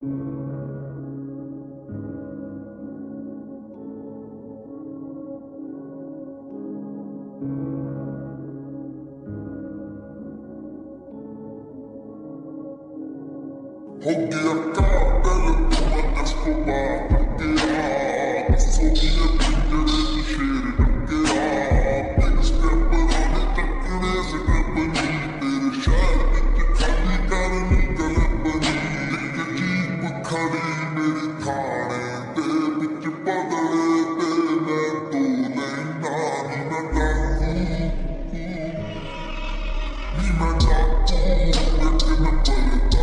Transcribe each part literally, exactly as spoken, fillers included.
हो गया काबिल तुम Escobar टकेरा सोनिए पिंजरे में शेर टकेरा बिग स्टेप आने टकने से बनी तेरे शहर विच खाली करनी गलत बनी एक जीप खड़ी मेरी थाने ते विच बदले ते मैं तू लेना नी मैं डाकू नी मैं डाकू लेकिन बलता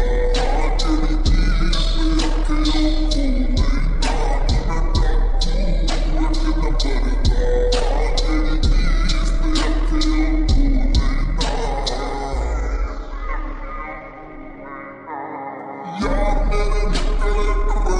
यार मेरे निकले